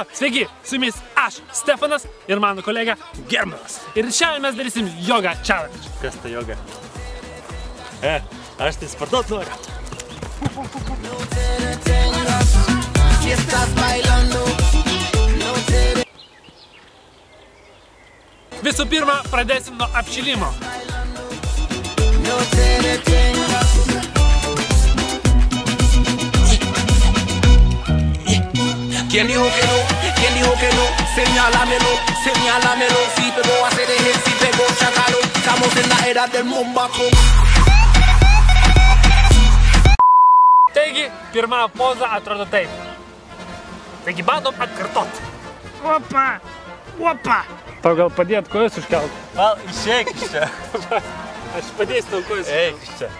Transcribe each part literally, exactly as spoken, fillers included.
Sveiki, su jumis aš, Stefanas ir mano kolega Germanas. Ir šiandien mes darysim yoga challenge. Kas tai yoga? E, aš tai sportuot noriu. Visų pirma, pradėsim nuo apšilimo. ¿Quién dijo que no? ¿Quién dijo que no? Señálamelo, señálamelo. Si pegó a hacer eje, si pegó chacalo. Estamos en la era del mombaco. Taigi, pirma poza atrodo taip. Taigi, bandom atkartot. Opa, opa. Tau gal padėt kojas užkelt? Gal išeik iš čia. Aš padėsiu tau kojas. Eik iš čia.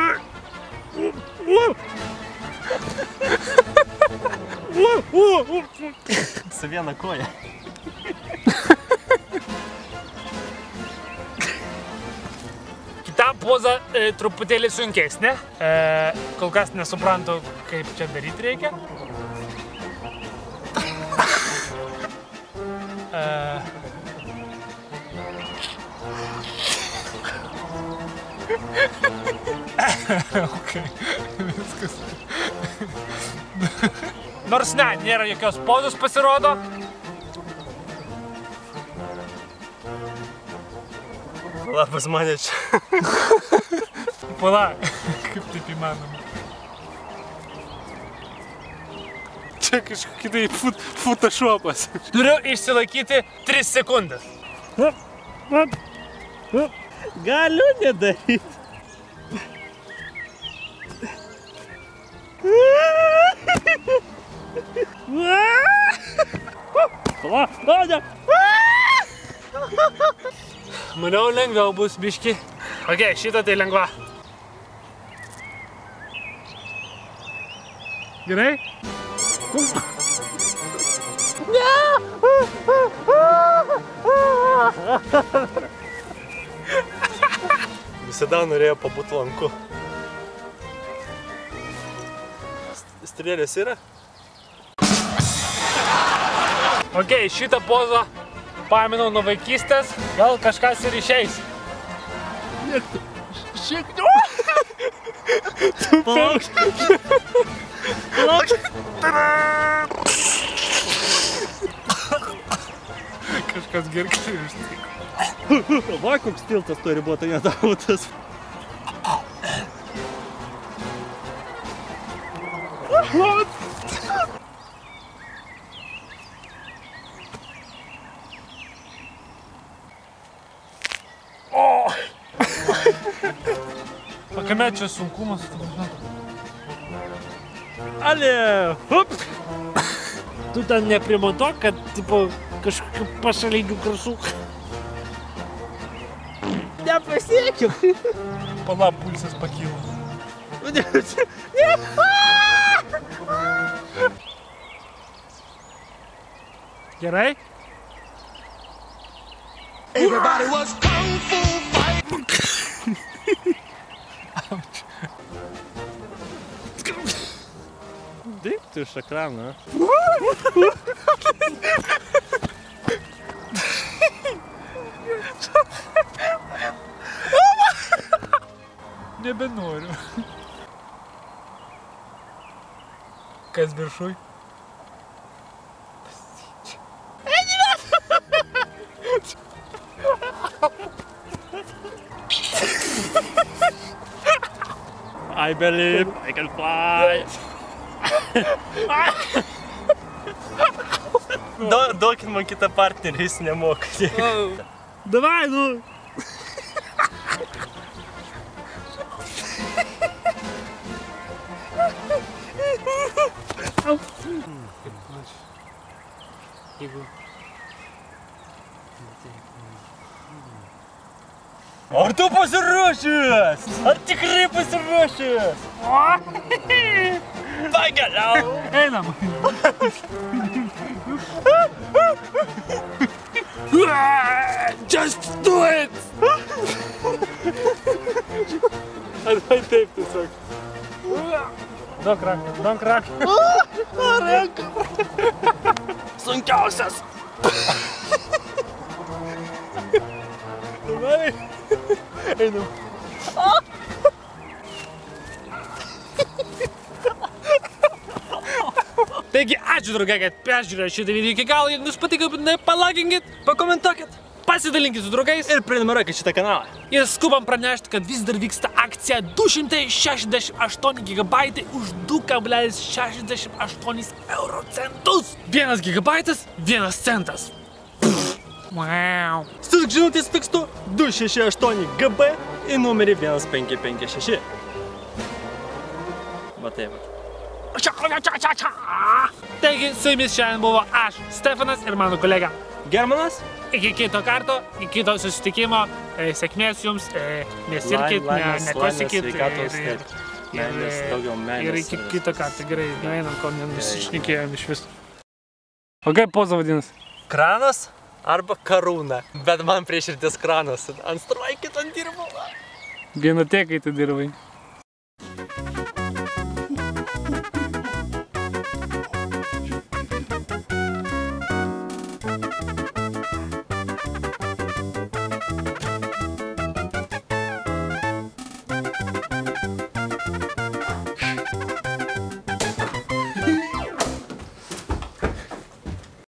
Su viena koja. Kita poza e, truputėlį sunkesnė. E, kol kas nesuprantu, kaip čia daryti reikia. E, okay. Viskas. Nors ne, nėra jokios pozos pasirodo. Labas mane čia. Pala, kaip taip įmanoma. Čia kažkokia tai fut, photoshopas. Turiu išsilaikyti tris sekundės. Galiu nedaryti. Maniau, lengviau bus biški. Ok, šitą tai lengva. Gerai? Visada norėjau pabūti lanku. Strėlės yra? Ok, šitą pozą paminau nuo vaikystės, gal kažkas ir išeis. Šiek tiek. Palauk. Palauk. Kažkas gerkliai išstiko. Va, koks tiltas turi būti nedautas. Pakame čia sunkumas? Ale! Hup! Tu ten neprimontuok, kad tipo kažkokių pašalinių krasų. Nepasiekiu! Pala, pulsas pakyla. Gerai? Everybody was kung fu fighting. Taip, tu iš ekrano. Nebenoriu. Kas viršuj? I believe I can fly. Duokit man kitą partnerį, jis nemoka. Davai, nu! Jeigu... Ar tu pasiruošęs? Ar tikrai pasiruošęs? Pagaliau! Einam! Just do it! Arba taip tiesiog. Daug rak, daug rak. Ranka. Su sunkiausias. Davai. Einam. Taigi, ačiū draugai, kad peržiūrėjo šitą video iki galo. Jeigu jums patiko, palakinkit, Pakomentuokit. pasidalinkit su draugais. Ir prenumeruokit šitą kanalą. Ir skubam pranešti, kad vis dar vyksta akcija du šimtai šešiasdešimt aštuoni gigabaitai už du kablelis šešiasdešimt aštuoni euro centus. Vienas gigabaitas, vienas centas. Wow. Siųsk žinutės tekstu du šeši aštuoni G B į numerį vienas penki penki šeši. Va taip. Čia, čia, čia, čia. Taigi, su jumis šiandien buvo aš, Stefanas ir mano kolega. Germanas? Iki kito karto, iki kito susitikimo, e, sėkmės jums, e, nesirkit, ne, Laimės, nekosikit laimės, sveikatos ir, ir ir, meilės, daugiau meilės. ir iki kito karto, gerai, nueinam, kol nenusišnekėjom iš vis. O kaip poza vadinasi? Kranas arba karūna. Bet man prie širdies kranas. Ant strvaikit ant dirbo. Genotekai tu dirbai.